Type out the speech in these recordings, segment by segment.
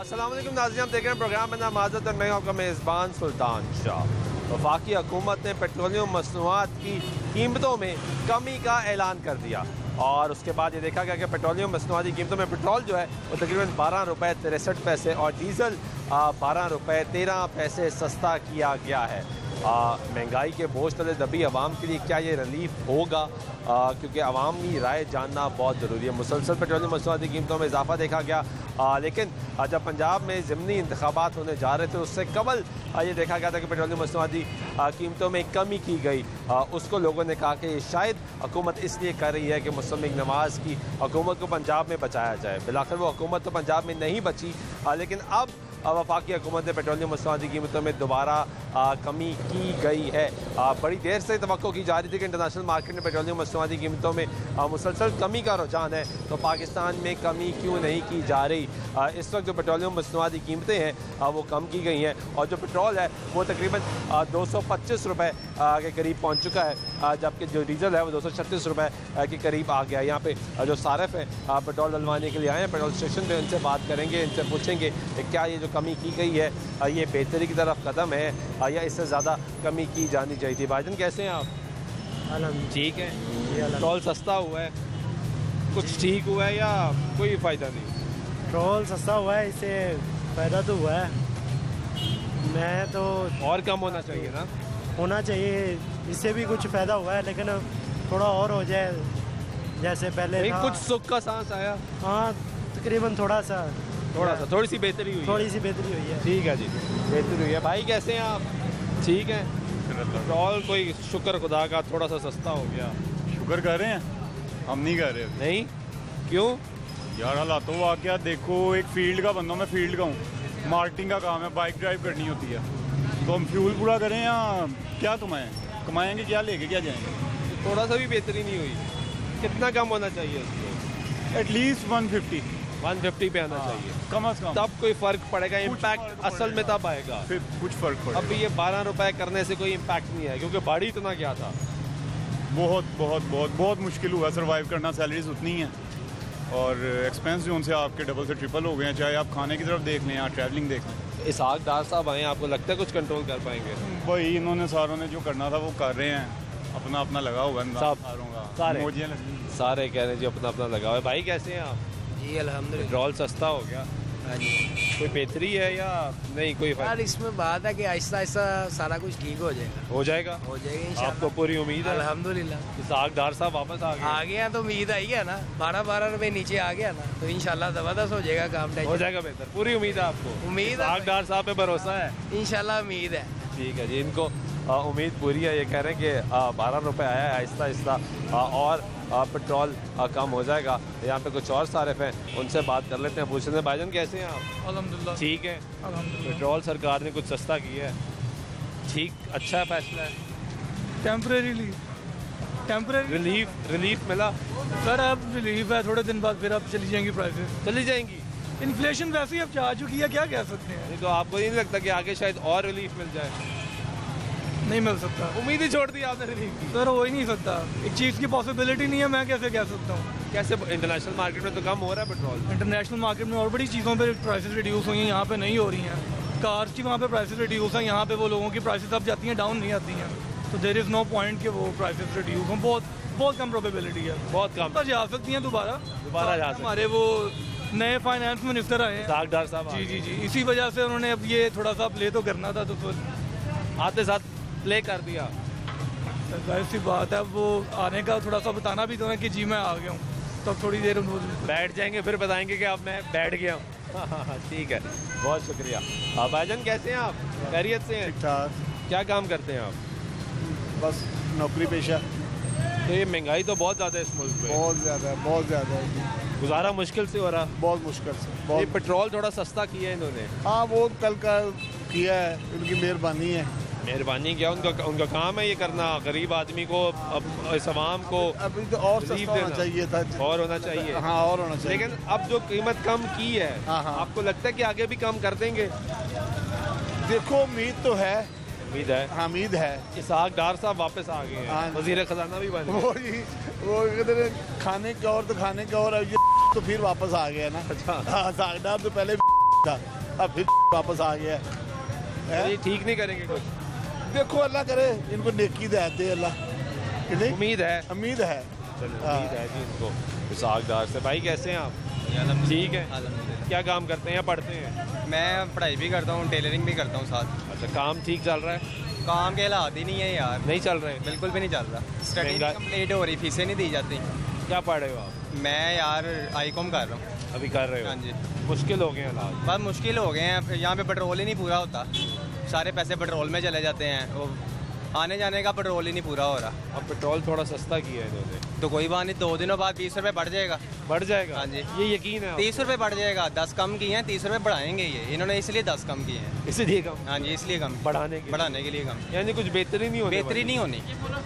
अस्सलाम वालेकुम नाज़रीन, आप देख रहे हैं प्रोग्राम में नामाज़त और मैं आपका मेज़बान सुल्तान शाह। वफाकी हुकूमत ने पेट्रोलियम मसनूआत की कीमतों में कमी का ऐलान कर दिया और उसके बाद ये देखा गया कि पेट्रोलियम मसनूआत की कीमतों में पेट्रोल जो है वो तकरीबन 12 रुपये 63 पैसे और डीज़ल 12 रुपये 13 पैसे सस्ता किया गया है। महंगाई के बोझ तले दबी आवाम के लिए क्या ये रिलीफ होगा? क्योंकि अवामी राय जानना बहुत ज़रूरी है। मुसलसल पेट्रोलियम मसनूआत की कीमतों में इजाफा देखा गया, लेकिन जब पंजाब में ज़िमनी इंतखाबात होने जा रहे थे उससे कबल ये देखा गया था कि पेट्रोलियम मसनूआत की कीमतों में कमी की गई। उसको लोगों ने कहा कि शायद हुकूमत इसलिए कर रही है कि मुस्लिम लीग नवाज़ की हुकूमत को पंजाब में बचाया जाए। बिलाखिर वो हुकूमत तो पंजाब में नहीं बची, लेकिन अब वफाकी हुकूमत ने पेट्रोलियम मसनूआत की कीमतों में दोबारा कमी की गई है। बड़ी देर से तवक्को की जा रही थी कि इंटरनेशनल मार्केट में पेट्रोलियम मसनूआत की कीमतों में मुसलसल कमी का रुझान है, तो पाकिस्तान में कमी क्यों नहीं की जा रही? इस वक्त जो पेट्रोलियम मसनूआत की कीमतें हैं वो कम की गई हैं और जो पेट्रोल है वो तकरीबन 225 रुपये के करीब पहुँच चुका है, जबकि जो डीजल है वो 236 रुपये के करीब आ गया। यहाँ पे जो सारफ है पेट्रोल डलवाने के लिए आए हैं पेट्रोल स्टेशन पे, उनसे बात करेंगे, इनसे पूछेंगे कि क्या ये जो कमी की गई है ये बेहतरी की तरफ कदम है या इससे ज़्यादा कमी की जानी चाहिए थी। भाईजान कैसे हैं आप? ठीक है, पेट्रोल सस्ता हुआ है, कुछ ठीक हुआ है या कोई फ़ायदा नहीं? पेट्रोल सस्ता हुआ है, इससे फ़ायदा तो हुआ है। मैं तो और कम होना चाहिए ना? होना चाहिए, इससे भी कुछ फ़ायदा हुआ है, लेकिन थोड़ा और हो जाए जैसे पहले कुछ सुख का सांस आया? हाँ, तकरीबन थोड़ी सी बेहतरी हुई है। ठीक है जी, बेहतरी हुई है। भाई कैसे हैं आप? ठीक है। पेट्रोल कोई शुक्र खुदा का थोड़ा सा सस्ता हो गया। शुक्र कर रहे हैं, हम नहीं कर रहे। नहीं क्यों यार? हालात वाकया देखो, एक फील्ड का बंदा, मैं फील्ड का हूँ, मार्केटिंग का काम है, बाइक ड्राइव करनी होती है, तो हम फ्यूल पूरा करें या क्या कमाएंगे क्या लेके क्या जाएंगे? थोड़ा सा भी बेहतरी नहीं हुई? कितना कम होना चाहिए उसको? एटलीस्ट 150 पे आना चाहिए कम से कम, तब कोई फ़र्क पड़ेगा। इम्पैक्ट असल में तब आएगा, फिर कुछ फ़र्क पड़ेगा। अब ये 12 रुपए करने से कोई इम्पैक्ट नहीं है क्योंकि बाड़ी इतना क्या था। बहुत बहुत बहुत बहुत मुश्किल हुआ सर्वाइव करना, सैलरीज उतनी हैं और एक्सपेंस जो उनसे आपके डबल से ट्रिपल हो गए हैं, चाहे आप खाने की तरफ देख लें या ट्रैवलिंग देख लें। इसहाक डार साहब आए, आपको लगता है कुछ कंट्रोल कर पाएंगे? वही इन्होंने सारों ने जो करना था वो कर रहे हैं, अपना अपना लगा हुआ है सारे कह रहे हैं जी अपना अपना लगा हुआ है। भाई कैसे हैं आप? जी अल्हम्दुलिल्लाह। पेट्रोल सस्ता हो गया, हाँ जी। कोई बेहतरी है या नहीं? कोई यार इसमें बात है कि आहिस्ता आहिस्ता सारा कुछ ठीक हो जाएगा इंशाल्लाह। आपको पूरी उम्मीद है? अल्हम्दुलिल्लाह। इसहाक डार साहब वापस आ गए हैं तो उम्मीद आई है ना, 12 रुपए नीचे आ गया ना, तो इंशाल्लाह ज़बरदस्त हो जाएगा काम, हो जाएगा बेहतर। पूरी उम्मीद है आपको? उम्मीद है, इसहाक डार साहब पे भरोसा है? इंशाल्लाह उम्मीद है। ठीक है जी, इनको उम्मीद पूरी है। ये कह रहे हैं कि 12 रुपये आया है, आहिस्ता आहिस्ता और पेट्रोल कम हो जाएगा। यहाँ पे कुछ और सारिफ हैं, उनसे बात कर लेते हैं, पूछते हैं। भाईजान कैसे हैं आप? अल्हम्दुलिल्लाह ठीक है। पेट्रोल सरकार ने कुछ सस्ता किया है, ठीक, अच्छा फैसला है? टेम्परेरी रिलीफ मिला सर? अब रिलीफ है, थोड़े दिन बाद फिर अब चली जाएंगी प्राइसेस, चली जाएंगी। इन्फ्लेशन वैसे ही अब जा चुकी है, क्या कह सकते हैं। नहीं तो आपको नहीं लगता कि आगे शायद और रिलीफ मिल जाए? नहीं मिल सकता, उम्मीद ही छोड़ दी आपने रिलीफ की। सर हो ही नहीं सकता, एक चीज़ की पॉसिबिलिटी नहीं है, मैं कैसे कह सकता हूँ। कैसे? इंटरनेशनल मार्केट में तो कम हो रहा है पेट्रोल। इंटरनेशनल मार्केट में और बड़ी चीज़ों पे प्राइसेस रिड्यूस हुई हैं, यहाँ पे नहीं हो रही हैं। कार्स की वहाँ पे प्राइसेस रिड्यूस हैं, यहाँ पे वो लोगों की प्राइसेस अब जाती हैं डाउन नहीं आती हैं, तो देयर इज़ नो पॉइंट कि वो प्राइसेस रिड्यूस हों। बहुत कम प्रोबेबिलिटी है, बहुत कम। पर जा सकती हैं दोबारा जा सकती। हमारे वो नए फाइनेंस मिनिस्टर आए हैं डार साहब। जी, इसी वजह से उन्होंने अब ये थोड़ा सा प्ले तो करना था, तो आते साथ प्ले कर दिया। जाहिर सी बात है, वो आने का थोड़ा सा बताना भी तो है कि जी मैं आ गया हूँ, तब तो थोड़ी देर बैठ जाएंगे फिर बताएंगे कि अब मैं बैठ गया हूँ। ठीक है, बहुत शुक्रिया। भाईजान कैसे हैं आप? खैरियत से हैं? ठीक ठाक। क्या काम करते हैं आप? बस नौकरी पेशा। तो ये महंगाई तो बहुत ज़्यादा है इस मुल्क में। बहुत ज़्यादा है, गुजारा मुश्किल से हो रहा? बहुत मुश्किल से। ये पेट्रोल थोड़ा सस्ता किया है इन्होंने। हाँ, वो कल का किया है, उनकी मेहरबानी है। मेहरबानी क्या, उनका काम है ये करना, गरीब आदमी को, इस आवाम को अभी तो और सस्ता होना चाहिए था, और होना चाहिए। हाँ, और होना चाहिए। लेकिन अब जो कीमत कम की है, हाँ। आपको लगता है कि आगे भी कम कर देंगे? देखो, उम्मीद तो है। उम्मीद है? हाँ, उम्मीद है। इसहाक डार साहब वापस आ गए हैं, वजीर खजाना भी बन गए। वो खाने के और तो खाने के और, तो फिर वापस आ गया ना। अच्छा। इसहाक डार तो पहले था, अब फिर वापस आ गया ये ठीक नहीं करेंगे कुछ? देखो अल्लाह करे इनको नेकी दे अल्लाह, कि नहीं? उम्मीद है। उम्मीद है, चलो उम्मीद है जी इनको इसाकदार से। भाई कैसे हैं आप? ठीक है। क्या काम करते हैं या पढ़ते हैं? मैं पढ़ाई भी करता हूँ, टेलरिंग भी करता हूँ साथ। अच्छा, काम ठीक चल रहा है? काम के हालात ही नहीं है यार, नहीं चल रहे? बिल्कुल भी नहीं चल रहा। स्टडी कंप्लीट हो रही, फीसें नहीं दी जाती। क्या पढ़ रहे हो आप? मैं यार आई.कॉम कर रहा हूँ अभी। कर रहे हो? हाँ जी। मुश्किल हो गए हैं हालात? बहुत मुश्किल हो गए हैं, यहाँ पे पेट्रोल ही नहीं पूरा होता, सारे पैसे पेट्रोल में चले जाते हैं, वो आने जाने का पेट्रोल ही नहीं पूरा हो रहा। अब पेट्रोल थोड़ा सस्ता किया है इन्होंने, तो कोई बात नहीं, 2 दिनों बाद 20 रुपये बढ़ जाएगा। बढ़ जाएगा? हाँ जी, ये यकीन है? 30 रुपये बढ़ जाएगा। 10 कम किए हैं, 30 रुपये बढ़ाएंगे ये, इन्होंने इसलिए 10 कम किए हैं। इसलिए कम? हाँ जी, इसलिए कम, बढ़ाने के लिए कम। यानी कुछ बेहतरी नहीं होनी? बेहतरी नहीं होनी।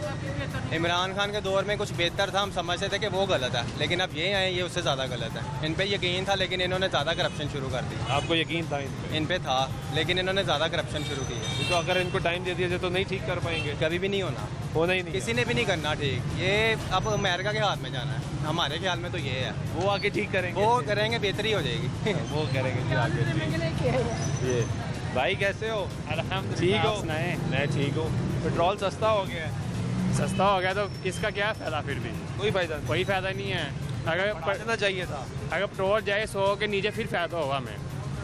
इमरान खान के दौर में कुछ बेहतर था, हम समझते थे कि वो गलत है, लेकिन अब ये आए ये उससे ज़्यादा गलत है। इन पे यकीन था लेकिन इन्होंने ज़्यादा करप्शन शुरू कर दी। आपको यकीन था इन पे था, लेकिन इन्होंने ज़्यादा करप्शन शुरू की है। तो अगर इनको टाइम दे दिया जाए तो नहीं ठीक कर पाएंगे? कभी भी नहीं होना ही नहीं, किसी ने भी नहीं करना ठीक। ये अब अमेरिका के हाथ में जाना है, हमारे ख्याल में तो ये है। वो आगे ठीक करेंगे? वो करेंगे, बेहतरी हो जाएगी। वो करेंगे जी आगे। ये भाई कैसे हो? ठीक हो? मैं ठीक हूँ। पेट्रोल सस्ता हो गया है? सस्ता हो गया तो इसका क्या फ़ायदा? फिर भी कोई फ़ायदा नहीं है। अगर बढ़ना चाहिए था। अगर पेट्रोल जाए 100 के नीचे फिर फ़ायदा होगा हमें।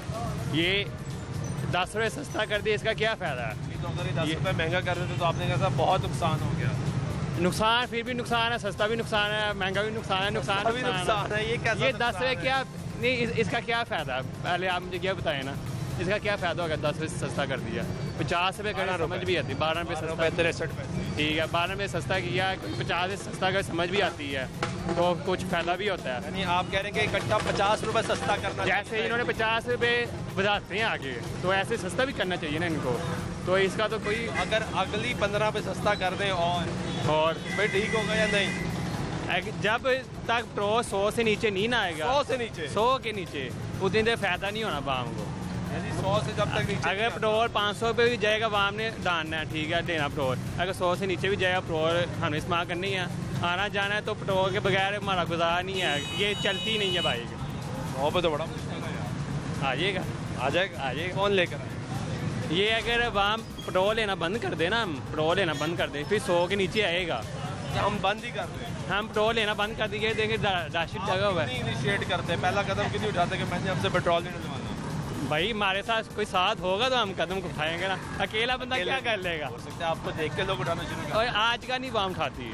ये 10 रुपये सस्ता कर दिया, इसका क्या फ़ायदा है? तो अगर ये 10 रुपये महंगा कर देते तो आपने कहा बहुत नुकसान हो गया। नुकसान फिर भी नुकसान है, सस्ता भी नुकसान है, महंगा भी नुकसान है, नुकसान है। ये 10 रुपये क्या नहीं, इसका क्या फ़ायदा? पहले आप मुझे क्या बताएं ना, इसका क्या फ़ायदा होगा? 10 रुपये सस्ता कर दिया, 50 रुपये करना समझ भी आती है, 12 रुपये सस्ता, 63 पैसे ठीक है, 12 रुपये सस्ता किया, 50 रुपये सस्ता कर समझ भी आती है, तो कुछ फ़ायदा भी होता है। यानी आप कह रहे हैं कि इकट्ठा 50 रुपये सस्ता करना, जैसे इन्होंने 50 रुपये बढ़ाते हैं आगे, तो ऐसे सस्ता भी करना चाहिए ना इनको। तो इसका तो कोई, अगर अगली 15 रुपये सस्ता कर दें और भाई ठीक होगा या नहीं? जब तक पेट्रोल 100 से नीचे नहीं ना आएगा, 100 से नीचे, 100 के नीचे, उतनी देर फ़ायदा नहीं होना वाम को। यानी 100 से जब तक नीचे, अगर पेट्रोल 500 पे भी जाएगा वाम ने डालना है, ठीक है, देना पेट्रोल। अगर 100 से नीचे भी जाएगा पेट्रोल हमें इस्तेमाल करनी है, आना जाना है, तो पेट्रोल के बगैर हमारा गुजारा नहीं है, ये चलती नहीं है बाइक। वहाँ पर तो बड़ा मुश्किल है यार। आ जाएगा कौन लेकर आए? ये अगर वाम पेट्रोल लेना बंद कर देना, हम पेट्रोल लेना बंद कर दें, फिर 100 के नीचे आएगा। हम बंद ही कर दें? हम पेट्रोल लेना बंद कर दिए, देंगे राशिद जगह हुआ है। इनिशिएट करते हैं, पहला कदम क्यों नहीं उठाते कि मैंने हमसे पेट्रोल नहीं डलवाना? भाई हमारे साथ कोई साथ होगा तो हम कदम उठाएंगे ना, अकेला बंदा क्या कर लेगा? हो सकता है आपको देख के लोग उठाना शुरू कर। और आज का नहीं वाम उठाती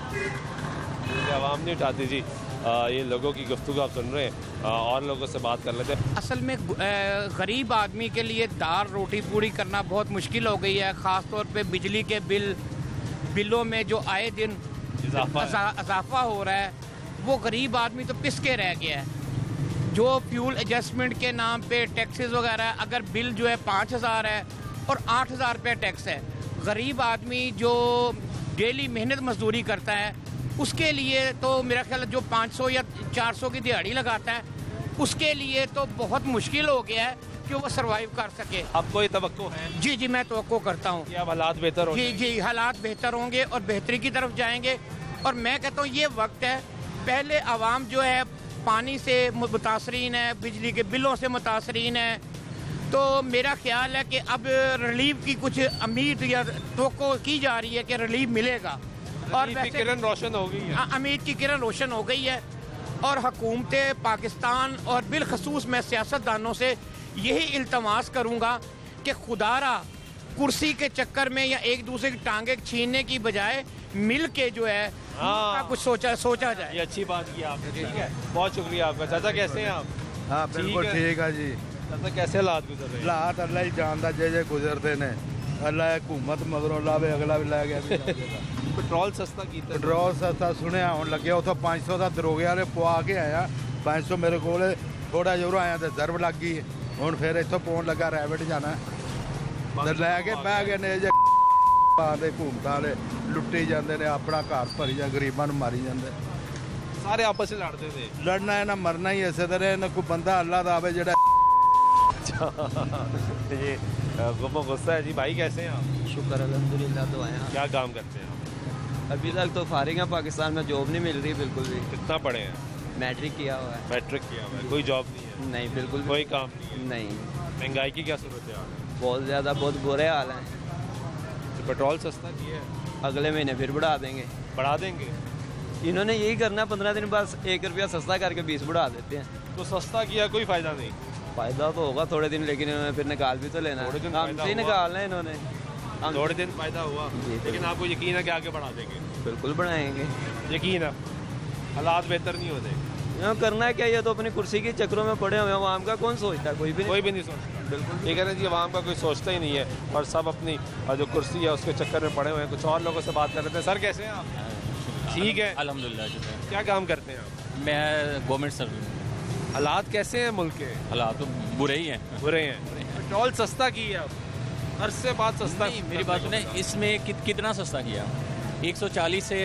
है, आवाम नहीं उठाती जी। ये लोगों की गुफ्तगू आप सुन रहे हैं, और लोगों से बात कर लेते हैं। असल में गरीब आदमी के लिए दाल रोटी पूरी करना बहुत मुश्किल हो गई है, ख़ास तौर पे बिजली के बिलों में जो आए दिन इजाफा हो रहा है, वो गरीब आदमी तो पिस के रह गया है। जो फ्यूल एडजस्टमेंट के नाम पे टैक्सेस वगैरह, अगर बिल जो है 5000 है और 8000 रुपये टैक्स है, गरीब आदमी जो डेली मेहनत मजदूरी करता है उसके लिए तो मेरा ख्याल जो 500 या 400 की दिहाड़ी लगाता है, उसके लिए तो बहुत मुश्किल हो गया है कि वो सरवाइव कर सके। आपको ये तवक्को है? जी मैं तवक्को करता हूँ कि अब हालात बेहतर होंगे। जी हालात बेहतर होंगे और बेहतरी की तरफ जाएंगे। और मैं कहता हूँ ये वक्त है, पहले आवाम जो है पानी से मुतासरीन है, बिजली के बिलों से मुतासरीन है, तो मेरा ख्याल है कि अब रिलीफ की कुछ उम्मीद या तवक्को की जा रही है कि रिलीफ मिलेगा। और वैसे किरण रोशन हो गई है, उम्मीद की किरण रोशन हो गई है। और हुकूमत पाकिस्तान और बिलखसूस मैं सियासतदानों से यही इल्तमास करूँगा कि खुदारा कुर्सी के चक्कर में या एक दूसरे की टांगे छीनने की बजाय मिल के जो है कुछ सोचा जाए। ये अच्छी बात की आपने, ठीक है, बहुत शुक्रिया आपका। चाचा कैसे हैं आप? हाँ बिल्कुल ठीक है जी। चाचा कैसे हालात गुजर रहे हैं? हालात अल्लाह ही जानता, जे गुजरते ने, अल्लाह हुकूमत मगरों लावे, अगला भी लै गया। पेट्रोल सस्ता की पेट्रोल सस्ता सुने हुन लगे, उतो 500 का दरोगे वाले पवा के आया, 500 मेरे को थोड़ा जोर आया तो जरब लग गई, हुन फिर इतों पौन लगा रैबिट जाना, लैके बह गए ने जे घूमता वाले लुट्टी जाते ने, अपना घर भरी जा, गरीबों को मारी जाते, सारे आपस में लड़ते थे। लड़ना है ना मरना ही इसे तरह, कोई बंदा अल्लाह का आवे जेड़ा। ये गुस्सा है जी। भाई कैसे हैं आप? शुक्र अल्हम्दुलिल्लाह। तो आए क्या काम करते हैं? अभी तक तो फारिग हैं, पाकिस्तान में जॉब नहीं मिल रही बिल्कुल भी। कितना पढ़े हैं? मैट्रिक किया हुआ है। मैट्रिक किया हुआ है, कोई जॉब नहीं है? नहीं, बिल्कुल कोई काम नहीं? नहीं। महंगाई की क्या सूरत है? बहुत ज़्यादा, बहुत बुरे हाल हैं। तो पेट्रोल सस्ता किया है, अगले महीने फिर बढ़ा देंगे। बढ़ा देंगे? इन्होंने यही करना, 15 दिन बाद 1 रुपया सस्ता करके 20 बढ़ा देते हैं। तो सस्ता किया, कोई फ़ायदा नहीं? फ़ायदा तो होगा थोड़े दिन, लेकिन इन्होंने फिर निकाल भी तो लेना थोड़े है। दिन हमसे ही निकालना है इन्होंने। थोड़े दिन फ़ायदा हुआ, लेकिन आपको यकीन है कि आगे बढ़ा देंगे? बिल्कुल बढ़ाएंगे, यकीन है। हालात बेहतर नहीं होते? यहाँ करना है क्या, ये तो अपनी कुर्सी के चक्रों में पड़े हुए हैं। आवाम का कौन सोचता है? कोई भी नहीं सोचता। बिल्कुल ये कह रहे हैं जी, आवाम का कोई सोचता ही नहीं है और सब अपनी जो कुर्सी है उसके चक्कर में पड़े हुए हैं। कुछ और लोगों से बात कर रहे थे। सर कैसे हैं आप? ठीक है, अल्हम्दुलिल्लाह। क्या काम करते हैं आप? मैं गवर्नमेंट सर्विस। हालात कैसे हैं मुल्क के? हालात तो बुरे ही हैं। बुरे हैं। पेट्रोल सस्ता किया अब, अरसे बाद सस्ता। नहीं, मेरी बात सुने, इसमें कितना सस्ता किया? 140 से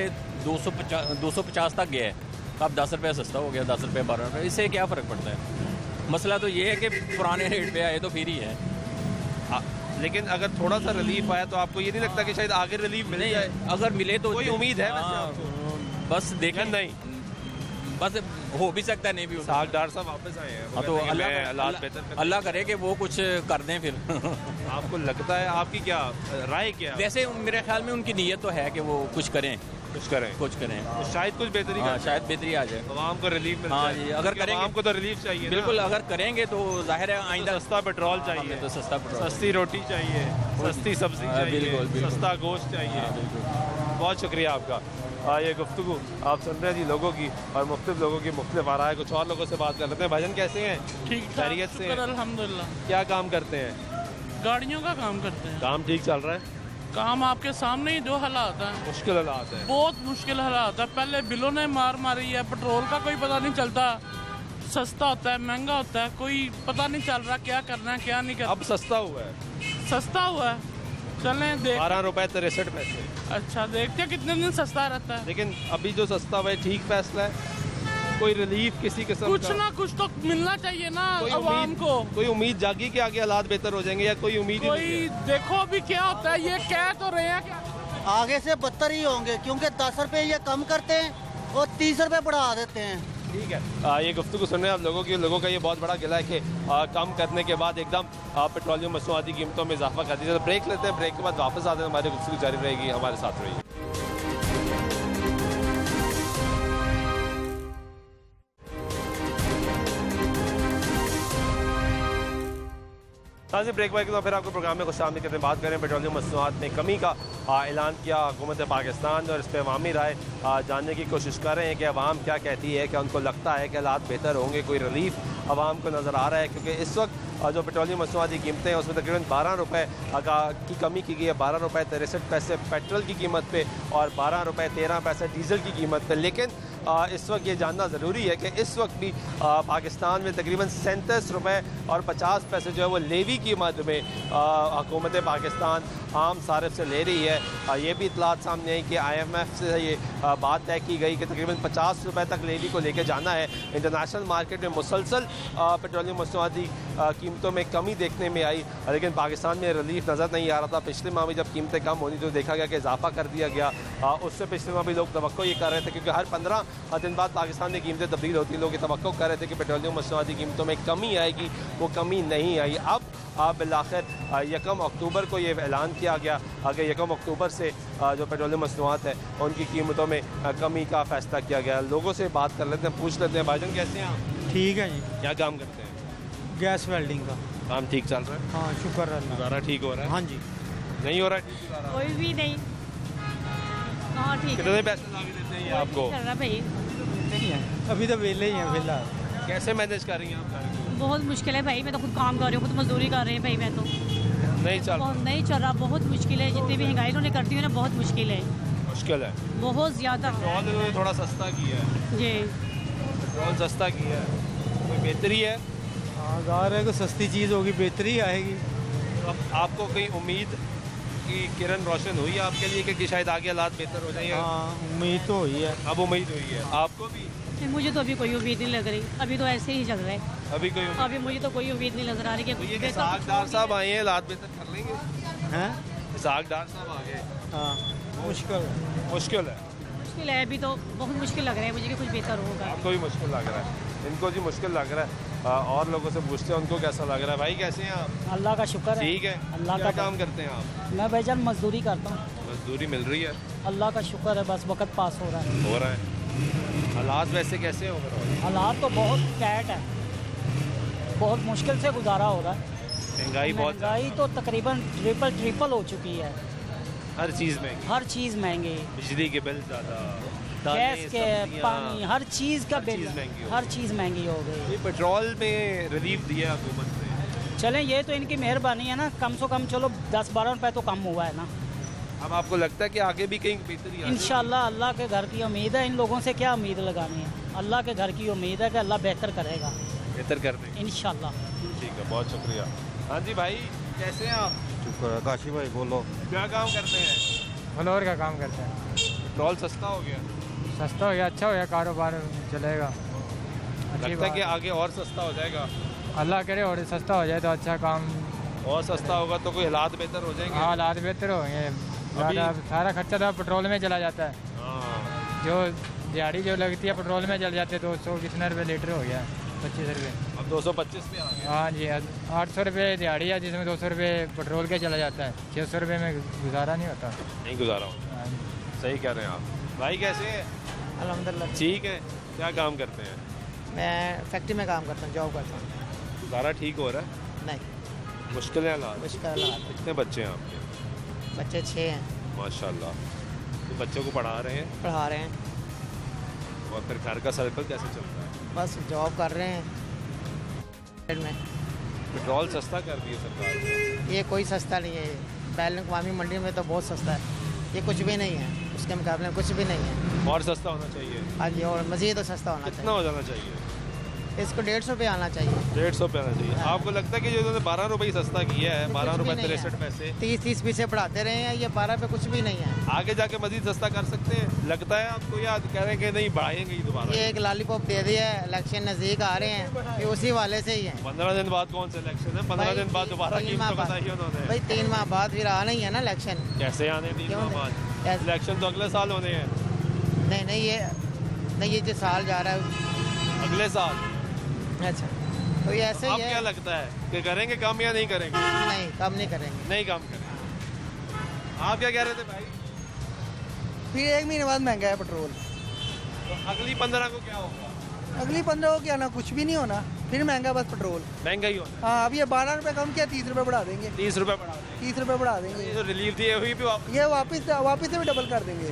250 तक गया है। अब 10 रुपये सस्ता हो गया, 10 रुपये 12 रुपये, इससे क्या फ़र्क पड़ता है? मसला तो ये है कि पुराने रेट पे आए तो फिर ही है। लेकिन अगर थोड़ा सा रिलीफ आया तो आपको ये नहीं लगता कि शायद आगे रिलीफ मिल जाए? अगर मिले तो कोई उम्मीद है वैसे आपको? बस देखें। नहीं, बस हो भी सकता है, नहीं भी हो सकता। साग डार साहब वापस आए हैं, तो अल्लाह करे कि वो कुछ कर दें फिर। आपको लगता है, आपकी क्या राय क्या? वैसे मेरे ख्याल में उनकी नीयत तो है कि वो कुछ करें। तो शायद कुछ बेहतरी शायद बेहतरी आ जाए, आवाम को रिलीफ मिल जाए। जी, अगर करेंगे, आवाम को तो रिलीफ चाहिए। बिल्कुल, अगर करेंगे तो जाहिर है आइंदा सस्ता पेट्रोल चाहिए, तो सस्ता पेट्रोल, सस्ती रोटी चाहिए, सस्ती सब्जी चाहिए, बिल्कुल, सस्ता गोश्त चाहिए। बहुत शुक्रिया आपका। ये गुफ्तगू आप सुन रहे हैं जी लोगों की, और मुख्तलिफ लोगों की मुख्तलिफ आ रहा है। कुछ और लोगों से बात कर लेते हैं। भाईजान कैसे हैं? ठीक, खैरियत से? अल्हम्दुलिल्लाह। क्या काम करते हैं? गाड़ियों का काम करते हैं। काम ठीक चल रहा है? काम आपके सामने ही, जो हालात हैं, मुश्किल हालात है, बहुत मुश्किल हालात है। पहले बिलों ने मार मारी है, पेट्रोल का कोई पता नहीं चलता, सस्ता होता है, महंगा होता है, कोई पता नहीं चल रहा क्या करना है क्या नहीं करना। अब सस्ता हुआ है? सस्ता हुआ है, चलें देख। 12 रुपए 63 पैसे। अच्छा, देखते हैं कितने दिन सस्ता रहता है। लेकिन अभी जो सस्ता हुआ है ठीक फैसला है? कोई रिलीफ किसी किस्म कुछ ना कुछ तो मिलना चाहिए ना आवाम को। कोई उम्मीद जागी कि आगे हालात बेहतर हो जाएंगे, या कोई उम्मीद ही नहीं है? देखो अभी क्या होता है, ये कह तो रहे हैं क्या आगे से बदतर ही होंगे, क्योंकि 10 रुपए ये कम करते हैं और 30 रुपए बढ़ा देते हैं। ठीक है, ये गुफ्तगू सुन रहे हैं आप लोगों का ये बहुत बड़ा गिला है कि कम करने के बाद एकदम पेट्रोलियम मसनूआती कीमतों में इजाफा कर दीजिए। तो ब्रेक लेते हैं, ब्रेक के बाद वापस आते हैं, हमारी गुफ्तगू जारी रहेगी, हमारे साथ रहिए। ताज़ी ब्रेक के तो फिर आपको प्रोग्राम में कुछ सामने करते बात करें। पेट्रोलियम मसनूआत में कमी का ऐलान किया हुकूमत पाकिस्तान ने, और इस पर अवामी राय जानने की कोशिश कर रहे हैं कि अवाम क्या कहती है, क्या उनको लगता है कि हालात बेहतर होंगे, कोई रिलीफ अवाम को नज़र आ रहा है। क्योंकि इस वक्त जो पेट्रोलियम मसनूआती कीमतें हैं उसमें तकरीबन 12 रुपये की कमी की गई है। 12 रुपये 63 पैसे पेट्रोल की कीमत पे और 12 रुपये 13 पैसे डीजल की कीमत पे। लेकिन इस वक्त ये जानना ज़रूरी है कि इस वक्त भी पाकिस्तान में तकरीबन 37 रुपये और 50 पैसे जो है वो लेवी की मद में हुकूमत पाकिस्तान आम सारिफ से ले रही है। ये भी इतलात सामने आई कि IMF से ये बात तय की गई कि तकरीबन 50 रुपये तक लेवी को लेकर जाना है। इंटरनेशनल मार्केट में मुसलसल पेट्रोलियम मसनूआती कीमतों में कमी देखने में आई, लेकिन पाकिस्तान में रिलीफ नज़र नहीं आ रहा था। पिछले माह में जब कीमतें कम होनी तो देखा गया कि इजाफा कर दिया गया। उससे पिछले माह भी लोग तवक्को ये कर रहे थे, क्योंकि हर 15 दिन बाद पाकिस्तान में कीमतें तब्दील होती हैं। लोग ये तवक्को कर रहे थे कि पेट्रोलियम मसनूआती कीमतों में कमी आएगी, वो कमी नहीं आई। अब बिलाखिर 1 अक्टूबर को ये ऐलान किया गया कि 1 अक्टूबर से जो पेट्रोलियम मसनूआत है उनकी कीमतों में कमी का फैसला किया गया। लोगों से बात कर लेते हैं, पूछ लेते हैं। भाईजान कैसे हैं आप? ठीक है जी। क्या काम करते हैं? गैस वेल्डिंग का काम ठीक चल रहा है? हाँ, शुक्र है। गुजारा ठीक हो रहा है? हाँ जी। नहीं हो रहा है ठीक? कोई भी नहीं। हाँ ठीक है। कितने पैसे लागे देते हैं आपको? चल रहा भाई नहीं है, अभी तो वेले ही हैं फिलहाल। कैसे मैनेज कर रही हैं आप? बहुत मुश्किल है भाई, मैं तो खुद काम कर रही हूँ, खुद मजदूरी कर रही हूँ भाई। मैं तो नहीं चल रहा, बहुत मुश्किल है। जितनी भी महंगाई उन्होंने कर दी है ना, बहुत मुश्किल है, मुश्किल है बहुत ज़्यादा। पेट्रोल थोड़ा सस्ता किया है जी, पेट्रोल सस्ता किया है, कोई बेहतरी है? हाँ, ज़ाहिर है कि सस्ती चीज़ होगी, बेहतरी आएगी। तो आपको कोई उम्मीद की किरण रोशन हुई है आपके लिए कि शायद आगे हालात बेहतर हो जाएंगे? हाँ, उम्मीद तो हुई है। अब उम्मीद हुई है आपको भी? मुझे तो अभी कोई उम्मीद नहीं लग रही, अभी तो ऐसे ही चल रहा है। अभी मुझे तो कोई उम्मीद नहीं नजर आ रही कि इसाक साहब आए हैं, हालात बेहतर कर लेंगे? हैं? इसाक साहब आ गए। हाँ, मुश्किल है। मुश्किल है अभी तो, बहुत मुश्किल लग रहा है मुझे कि कुछ बेहतर होगा। आपको भी मुश्किल लग रहा है, इनको जी मुश्किल लग रहा है। और लोगों से पूछते हैं उनको कैसा लग रहा है। भाई कैसे हैं आप? अल्लाह का शुक्र है। ठीक है। अल्लाह क्या का काम करते हैं आप? मैं भाईजान मजदूरी करता हूँ। मजदूरी मिल रही है? अल्लाह का शुक्र है, बस वक्त पास हो रहा है। हो रहा है। हालात वैसे कैसे हो रहे हैं? हालात तो बहुत कैट है, बहुत मुश्किल से गुजारा हो रहा है। महंगाई तो तकरीबन ट्रिपल हो चुकी है। हर चीज़ महंगी, हर चीज़ महंगी, बिजली के बिल ज़्यादा, गैस के, पानी, हर चीज़ का बिल, हर चीज़ महंगी हो गई। पेट्रोल में रिलीफ दिया हुकूमत ने। चलें, ये तो इनकी मेहरबानी है ना, कम से कम चलो 10-12 रुपए तो कम हुआ है ना। अब आपको लगता है कि आगे भी कहीं बेहतरी? इंशाल्लाह अल्लाह के घर की उम्मीद है। इन लोगों से क्या उम्मीद लगानी है, अल्लाह के घर की उम्मीद है कि अल्लाह बेहतर करेगा, बेहतर कर देंगे इंशाल्लाह। ठीक है, बहुत शुक्रिया। हाँ जी भाई, कैसे हैं आप? शुक्र है। काशी भाई बोलो। क्या काम करते हैं? फ्लोर का काम करते हैं। पेट्रोल सस्ता हो गया? सस्ता हो गया, अच्छा हो गया, कारोबार चलेगा। लगता है कि आगे और सस्ता हो जाएगा? अल्लाह करे और सस्ता हो जाए तो अच्छा काम। और सस्ता होगा तो कोई हालात बेहतर हो जाएंगे? हाँ, हालात बेहतर होंगे। ज़्यादा सारा खर्चा तो पेट्रोल में चला जाता है। जो दिहाड़ी जो लगती है पेट्रोल में चल जाते 200 कितना रुपये लीटर हो गया, 25 रुपये। अब 225 पे आ गया। हाँ जी, 800 रुपये दिहाड़ी है जिसमें 200 रुपये पेट्रोल के चला जाता है। 600 रुपये में गुजारा नहीं होता। नहीं गुजारा होता। सही कह रहे हैं आप। भाई कैसे हैं? अल्हम्दुलिल्लाह ठीक है। क्या काम करते हैं? मैं फैक्ट्री में काम करता हूँ, जॉब करता हूँ। गुजारा ठीक हो रहा है? नहीं, मुश्किल है हालात। मुश्किल हालात। कितने बच्चे हैं आपके? बच्चे 6 हैं। माशाल्लाह। तो बच्चों को पढ़ा रहे हैं? पढ़ा रहे हैं। और फिर घर का सर्कल कैसे चल रहा है? बस जॉब कर रहे हैं में। पेट्रोल सस्ता कर दिया सरकार ने। ये कोई सस्ता नहीं है, बैल अक़वामी मंडी में तो बहुत सस्ता है, ये कुछ भी नहीं है, उसके मुकाबले में कुछ भी नहीं है। और सस्ता होना चाहिए? हाँ जी, और मज़ीद तो सस्ता होना चाहिए। कितना हो जाना चाहिए? इसको 150 रुपये आना चाहिए। 150 रुपये आना चाहिए। आपको लगता है कि जो इन्होंने 12 रुपये सस्ता किया है, 12 रुपये 63 पैसे, 30 पैसे बढ़ाते रहे हैं, ये 12 पे कुछ भी नहीं है। आगे जाके मजीद सस्ता कर सकते हैं लगता है आपको, या कह रहे हैं कि नहीं बढ़ाएंगे ही दोबारा? ये एक लॉलीपॉप दे दिया है, इलेक्शन नज़दीक आ रहे हैं, ये उसी वाले से ही है। 15 दिन बाद कौन सा इलेक्शन है? 15 दिन बाद दोबारा कीमत बताई उन्होंने। भाई 3 माह बाद फिर आना ही है ना इलेक्शन। कैसे आने 3 माह बाद? इलेक्शन तो अगले साल होने हैं। नहीं, ये जो साल जा रहा है अगले साल। अच्छा, तो ये ऐसे ही है। क्या लगता है कि करेंगे कम या नहीं करेंगे? नहीं, कम नहीं करेंगे। नहीं कम करेंगे। आप क्या कह रहे थे भाई? फिर 1 महीने बाद महंगा है पेट्रोल। तो अगली 15 को क्या होगा? अगली 15 को क्या ना, कुछ भी नहीं होना, फिर महंगा बस पेट्रोल। महंगा ही होना। हाँ, अब ये 12 रुपये कम किया, 30 रुपये बढ़ा देंगे। 30 रुपये बढ़ा देंगे। 30 रुपये बढ़ा देंगे। ये जो रिलीफ दिए हुई भी ये वापस से भी डबल कर देंगे।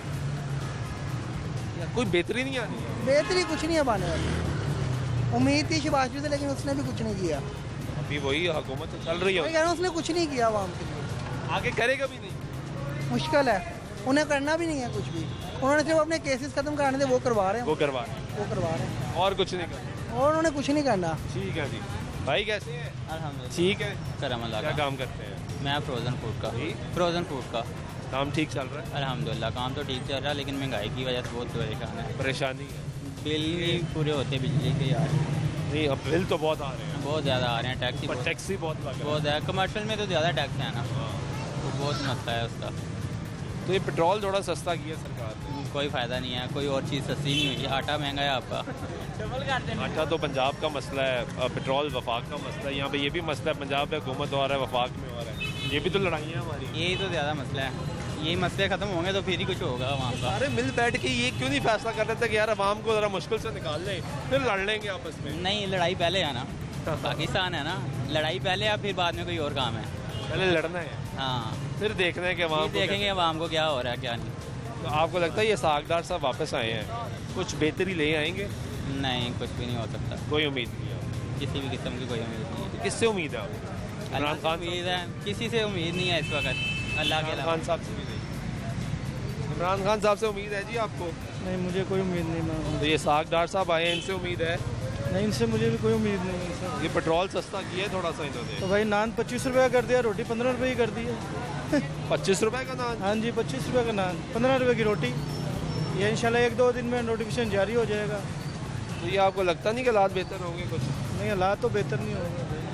कोई बेहतरी नहीं आनी है? बेहतरी कुछ नहीं है पाने वाली। उम्मीद थी शहबाज से, लेकिन उसने भी कुछ नहीं किया। अभी वही हुकूमत तो चल रही है, उसने कुछ नहीं किया आवाम के लिए। आगे करेगा भी नहीं। मुश्किल है, उन्हें करना भी नहीं है कुछ भी। उन्होंने सिर्फ अपने केसेस खत्म कराने थे, वो करवा रहे हैं। और कुछ नहीं करना। और उन्होंने कुछ नहीं करना। ठीक है जी। भाई कैसे हैं? अल्हम्दुलिल्लाह ठीक है। क्या काम करते हैं? मैं फ्रोजन फूड का काम ठीक चल रहा है? अल्हम्दुलिल्लाह काम तो ठीक चल रहा है, लेकिन महंगाई की वजह से बहुत परेशानी है। बिल नहीं पूरे होते बिजली के यार। नहीं, अब बिल तो बहुत आ रहे हैं। बहुत ज़्यादा आ रहे हैं। टैक्स ही बहुत है। कमर्शियल में तो ज़्यादा टैक्स है ना, तो बहुत मसला है उसका। तो ये पेट्रोल थोड़ा सस्ता किया सरकार ने। कोई फ़ायदा नहीं है, कोई और चीज़ सस्ती नहीं हुई है। आटा महंगा है आपका। आटा तो पंजाब का मसला है, पेट्रोल वफाक का मसला है। यहाँ पे ये भी मसला है, पंजाब में हुकूमत हो रहा है, वफाक में हो रहा है। ये भी तो लड़ाइयाँ हमारी। यही तो ज़्यादा मसला है। यही मसले ख़त्म होंगे तो फिर ही कुछ होगा वहाँ पर। अरे मिल बैठ के ये क्यों नहीं फैसला कर रहे थे कि यार आवाम को ज़रा मुश्किल से निकाल लें, फिर लड़ लेंगे आपस में? नहीं, लड़ाई पहले है ना, पाकिस्तान है ना, लड़ाई पहले है, फिर बाद में कोई और काम है। पहले लड़ना है। हाँ, फिर देखना है कि आवाम देखेंगे आवाम को क्या हो रहा है क्या नहीं। तो आपको लगता है ये सागदार साहब वापस आए हैं, कुछ बेहतरी ले आएंगे? नहीं, कुछ भी नहीं हो सकता। कोई उम्मीद नहीं है किसी भी किस्म की, कोई उम्मीद नहीं है। किससे उम्मीद है आपको? इमरान खान उम्मीद है? किसी से उम्मीद नहीं है इस वक्त, अल्लाह के अलावा। खान साहब से भी नहीं? इमरान खान साहब से उम्मीद है जी आपको? नहीं, मुझे कोई उम्मीद नहीं। तो ये सागदार साहब आए हैं, इनसे उम्मीद है? नहीं, इनसे मुझे भी कोई उम्मीद नहीं है सर। ये पेट्रोल सस्ता किया है थोड़ा सा इन्होंने। तो भाई नान 25 रुपये कर दिया, रोटी 15 रुपये की कर दी है। 25 रुपये का नान? हाँ जी, 25 रुपये का नान, 15 रुपये की रोटी। ये इंशाल्लाह 1-2 दिन में नोटिफिकेशन जारी हो जाएगा। तो ये आपको लगता नहीं कि हालात बेहतर होंगे कुछ? नहीं, हालात तो बेहतर नहीं होंगे।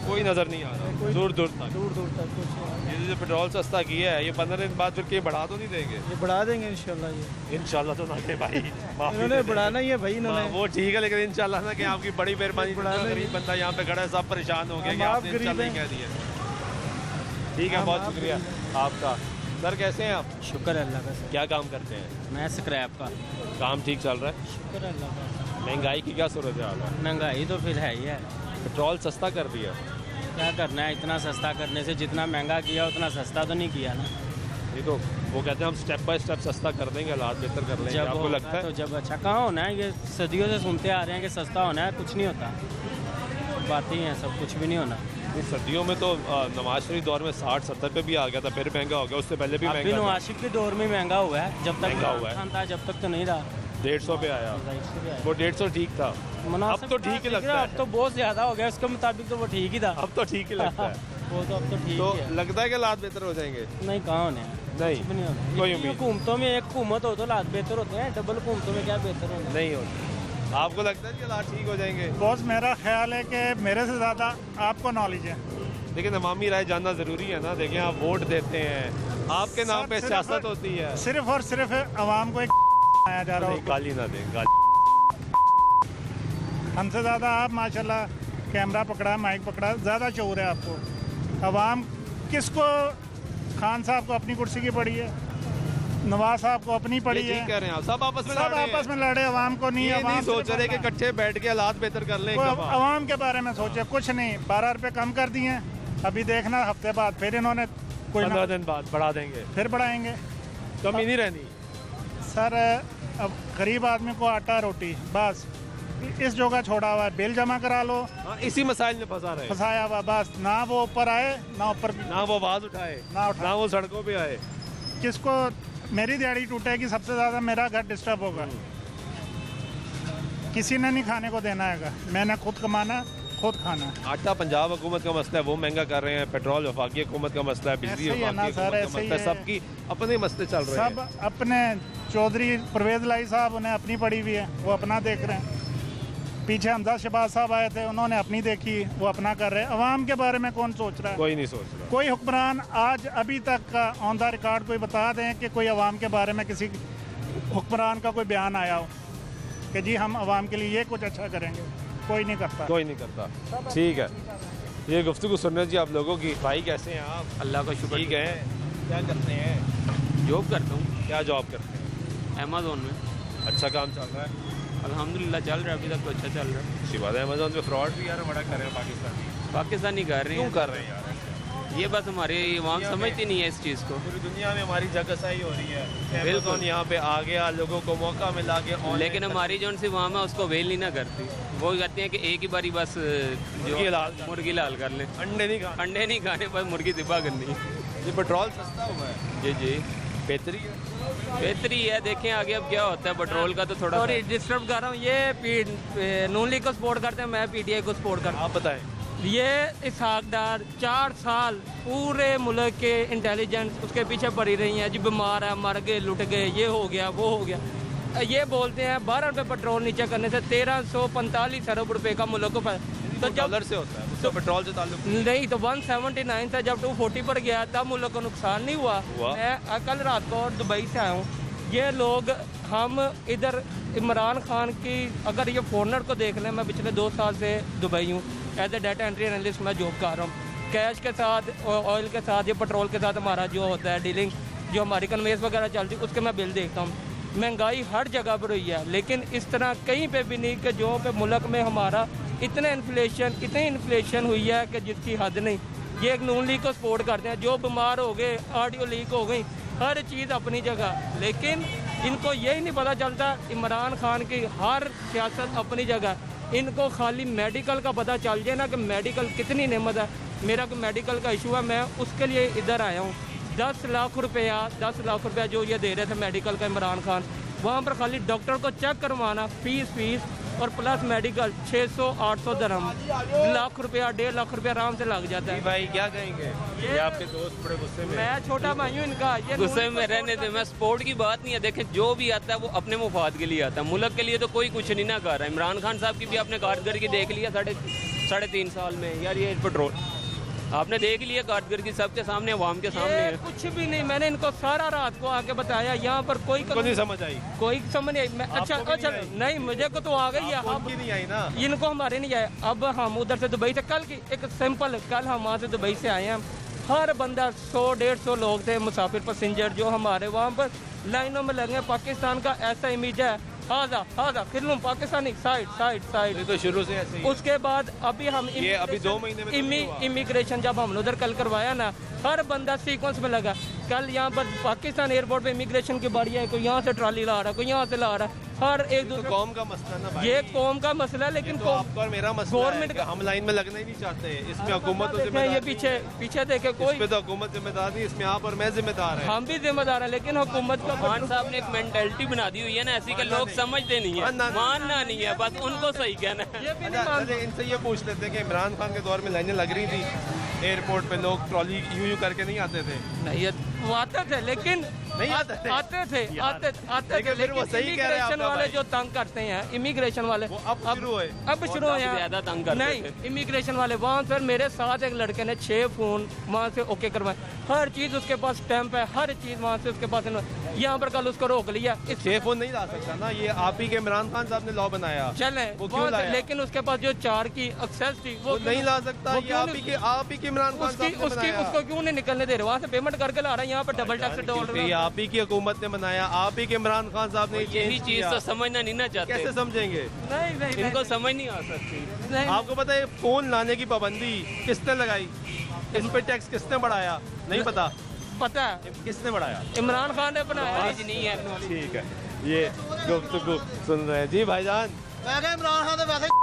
कोई नज़र नहीं आ रहा, दूर दूर तक कुछ ये जो पेट्रोल सस्ता किया है, ये 15 दिन बाद फिर कहीं बढ़ा तो नहीं देंगे? ये बढ़ा देंगे इंशाल्लाह। ये इंशाल्लाह तो ना के भाई, इन्होंने बढ़ाना ही है भाई, इन्होंने। वो ठीक है, लेकिन इंशाल्लाह ना कि आपकी बड़ी मेहरबानी। गरीब बंदा यहाँ पे खड़ा है, सब परेशान हो गया कि आपने इंशाल्लाह कह दिया। ठीक है, बहुत शुक्रिया आपका। सर कैसे हैं आप? शुक्र अल्लाह का। क्या काम करते हैं? मैं स्क्रैप का। काम ठीक चल रहा है? शुक्र अल्लाह का। महंगाई की क्या सूरत हाल है? महंगाई तो फिर है ही है। पेट्रोल सस्ता कर दिया, क्या करना है, इतना सस्ता करने से जितना महंगा किया उतना सस्ता तो नहीं किया ना। ये तो वो कहते हैं हम स्टेप बाय स्टेप सस्ता कर देंगे, हालात बेहतर कर लेंगे। आपको लगता है? तो जब अच्छा कहाँ होना है, ये सदियों से सुनते आ रहे हैं कि सस्ता होना है, कुछ नहीं होता, बातें हैं, सब कुछ भी नहीं होना। सर्दियों में तो नवाज शरीफ दौर में 60-70 पे भी आ गया था, फिर महंगा हो गया, उससे पहले भी महंगा। नवाज शरीफ के दौर में महंगा हुआ है, जब तक महंगा हुआ है, जब तक तो नहीं रहा। 150 पे आया, वो 150 ठीक था। अब तो ठीक ही लगता है। अब तो बहुत ज्यादा हो गया, उसके मुताबिक तो वो ठीक ही था। अब तो ठीक ही लगता है। वो तो अब तो ठीक है। लगता है कि हालात बेहतर हो जाएंगे? नहीं, कहाँ होने हैं, नहीं कोई उम्मीद। हुकूमतों में एक हुकूमत हो तो हालात बेहतर होते हैं, डबल हुकूमतों में क्या बेहतर होना? नहीं होते। आपको लगता है कि हालात ठीक हो जाएंगे? बॉस, मेरा ख्याल है कि मेरे से ज़्यादा आपको नॉलेज है। लेकिन अवामी राय जानना ज़रूरी है ना। देखें, आप वोट देते हैं, आपके नाम पे सियासत होती है। सिर्फ और सिर्फ आवाम को एक आया जा रहा है। गाली ना दें, गाली। हमसे ज़्यादा आप माशाल्लाह कैमरा पकड़ा, माइक पकड़ा, ज़्यादा शऊर है आपको। अवाम किसको, खान साहब को अपनी कुर्सी की पड़ी है, नवाज साहब को अपनी पड़ी है, कह रहे हैं आप, सब आपस में लड़े, अवाम को नहीं। नहीं सोच रहे कि इकट्ठे बैठ के हालात बेहतर कर लें। अवाम के बारे में सोचे, कुछ नहीं। 12 रुपये कम कर दिए हैं, अभी देखना हफ्ते बाद फिर इन्होंने 15 दिन बाद बढ़ा देंगे, फिर बढ़ाएंगे, कमी नहीं रहनी। सर अब गरीब आदमी को आटा रोटी बस इस जगह छोड़ा हुआ है, बिल जमा करा लो। इसी मसाइल में फंसाया हुआ, बस ना वो ऊपर आए, ना वो आवाज उठाए, ना वो सड़कों पे आए। किसको मेरी दिहाड़ी टूटेगी, सबसे ज्यादा मेरा घर डिस्टर्ब होगा। किसी ने नहीं खाने को देना है, मैंने खुद कमाना, खुद खाना। आटा पंजाब हुकूमत का मसला है, वो महंगा कर रहे हैं। पेट्रोल वफाकी हुकूमत का मसला है, बिजली वफाकी हुकूमत का मसला है। सबकी अपने मसले चल रहे हैं। सब अपने चौधरी परवेज लाई साहब, उन्हें अपनी पड़ी हुई है, वो अपना देख रहे हैं। पीछे हमजा शहबाज साहब आए थे, उन्होंने अपनी देखी, वो अपना कर रहे हैं। अवाम के बारे में कौन सोच रहा है? कोई नहीं सोच रहा। कोई हुक्मरान आज अभी तक का ऑन द रिकॉर्ड कोई बता दें कि कोई अवाम के बारे में किसी हुक्मरान का कोई बयान आया हो कि जी हम अवाम के लिए ये कुछ अच्छा करेंगे? कोई नहीं करता, कोई नहीं करता। ठीक है, ये गुफ्तगू सुनने जी आप लोगों की। भाई कैसे हैं आप? अल्लाह का शुक्र। ठीक है, क्या करते हैं? जॉब करता हूँ। क्या जॉब करते हैं? अमेज़ोन में। अच्छा काम चल रहा है? अल्हम्दुलिल्लाह चल रहा है, अभी तक तो अच्छा चल रहा है। अच्छी बात है। अमेज़ोन पे फ्रॉड भी यार बड़ा कर रहे हैं पाकिस्तानी कर रहे हैं। क्यों कर रहे हैं यार? ये बस हमारी आवाम समझती नहीं है इस चीज़ को। पूरी दुनिया में हमारी जगहसाई हो रही है, बिल्कुल यहाँ पे आ गया, लोगों को मौका मिला के। लेकिन हमारी जो सी आवाम है उसको वेल नहीं ना करती। वो कहते हैं कि एक ही बारी बस मुर्गी लाल कर ले, अंडे नहीं खाने, बस मुर्गी दिबा करनी। ये पेट्रोल सस्ता हुआ है? जी बेहतरी है। देखें आगे अब क्या होता है। पेट्रोल का तो थोड़ा सॉरी डिस्टर्ब कर रहा हूँ। ये नून लीग को सपोर्ट करते हैं, मैं पीटीआई को सपोर्ट करता हूँ। आप बताएं। ये इसहाक डार 4 साल पूरे मुल्क के इंटेलिजेंस उसके पीछे पड़ी रही हैं जी, बीमार है, मर गए, लुट गए, ये हो गया, वो हो गया। ये बोलते हैं 12 रुपये पेट्रोल नीचे करने से 1345 अरब रुपए का मुल्क को तो डॉलर से होता है, तो पेट्रोल से ताल्लुक नहीं। तो 179 से जब 240 पर गया तब मुल्क को नुकसान नहीं हुआ। मैं कल रात को दुबई से आया हूँ। ये लोग, हम इधर इमरान खान की, अगर ये फॉरनर को देख लें, मैं पिछले 2 साल से दुबई हूँ as a data entry analyst, मैं जॉब कर रहा हूँ। कैश के साथ, ऑयल के साथ, ये पेट्रोल के साथ हमारा जो होता है डीलिंग, जो हमारी कन्वेंस वगैरह चलती है, उसके मैं बिल देखता हूँ। महंगाई हर जगह पर हुई है, लेकिन इस तरह कहीं पे भी नहीं कि जो पे मुल्क में हमारा इतनी इन्फ्लेशन हुई है कि जिसकी हद नहीं। ये एक नून लीग को सपोर्ट करते हैं, जो बीमार हो गए, ऑडियो लीक हो गई, हर चीज़ अपनी जगह, लेकिन इनको यही नहीं पता चलता इमरान खान की हर सियासत अपनी जगह। इनको खाली मेडिकल का पता चल जाए ना कि मेडिकल कितनी नेमत है। मेरा कोई मेडिकल का इशू है, मैं उसके लिए इधर आया हूँ। 10 लाख रुपया जो ये दे रहे थे मेडिकल का इमरान खान, वहाँ पर खाली डॉक्टर को चेक करवाना, फीस और प्लस मेडिकल 600-800 दरहम, लाख रुपया, 1.5 लाख रुपया आराम से लग जाता है। भाई क्या कहेंगे? ये आपके दोस्त बड़े गुस्से में। मैं छोटा भाई हूँ इनका, ये गुस्से में रहने दे। मैं सपोर्ट की बात नहीं है। देखें, जो भी आता है वो अपने मुफाद के लिए आता है, मुल्क के लिए तो कोई कुछ नहीं ना कर रहा है। इमरान खान साहब की भी आपने कारकर्दगी देख लिया, 3.5 साल में यार ये पेट्रोल आपने देख लिया कारगर की सबके सामने अवाम के सामने है। कुछ भी नहीं, मैंने इनको सारा रात को आके बताया यहाँ पर कोई नहीं समझ आई, कोई समझ नहीं आई। अच्छा नहीं मुझे को तो आ गई है, अब नहीं आई ना, इनको हमारे नहीं आए। अब हम उधर से दुबई से कल की एक सिंपल, कल हम वहाँ से दुबई से आए हैं, हर बंदा 100-150 लोग थे मुसाफिर पैसेंजर जो हमारे वहाँ पर लाइनों में लगे। पाकिस्तान का ऐसा इमेज है, हाजा खिलूम पाकिस्तानी साइड तो शुरू से ऐसे ही। उसके बाद अभी हम ये अभी 2 महीने में इमिग्रेशन जब हमने उधर कल करवाया ना, हर बंदा सीक्वेंस में लगा। कल यहाँ पर पाकिस्तान एयरपोर्ट पे इमिग्रेशन की बारी है, कोई यहाँ से ट्रॉली ला रहा है, कोई यहाँ से ला रहा है, हर एक दूसरे कौम का मसला ना भाई, ये कौम का मसला है। लेकिन तो आपका और मेरा मसला गवर्नमेंट का, हम लाइन में लगना ही नहीं चाहते हैं, इसमें हुकूमत तो जिम्मेदार, ये पीछे देखे कोई तो हुकूमत जिम्मेदार नहीं, इसमें आप और मैं जिम्मेदार है, हम भी जिम्मेदार है। लेकिन हुकूमत का खान साहब ने एक मेंटेलिटी बना दी हुई है ना ऐसी कि लोग समझते नहीं है, मानना नहीं है, बस उनको सही कहना है। इनसे ये पूछ लेते हैं कि इमरान खान के दौर में लाइनें लग रही थी एयरपोर्ट पे, लोग ट्रॉली यूं करके नहीं आते थे? नहीं वो आते थे, लेकिन नहीं आते थे, आते थे लेकिन इमिग्रेशन वाले जो तंग करते हैं, इमिग्रेशन वाले अब शुरू हुए ज्यादा तंग करते नहीं इमिग्रेशन वाले। वहाँ पर मेरे साथ एक लड़के ने 6 फोन वहाँ से ओके करवाए, हर चीज उसके पास स्टैंप है, हर चीज वहाँ से उसके पास। यहाँ पर कल उसको रोक लिया। 6 फोन नहीं ला सकता ना, ये आप ही के इमरान खान साहब ने लॉ बनाया, चले लेकिन उसके पास जो 4 की एक्सेस थी वो नहीं ला सकता। ये आप ही के इमरान खान साहब ने बनाया, उसको क्यों नहीं निकलने दे रहे? वहाँ से पेमेंट करके ला रहा है, यहाँ पर डबल टैक्स डाल रहा है। आप ही की हुकूमत ने बनाया, आप ही के इमरान खान साहब ने यही चीज तो समझना नहीं ना चाहते। कैसे समझेंगे? नहीं इनको समझ नहीं आ सकती। आपको पता है फोन लाने की पाबंदी किसने लगाई, इस पे टैक्स किसने बढ़ाया? नहीं पता है किसने बढ़ाया? इमरान खान ने बनाया। नहीं है ठीक है, ये गुफ्तगू सुन रहे हैं जी भाईजान। इमरान खान तो वैसे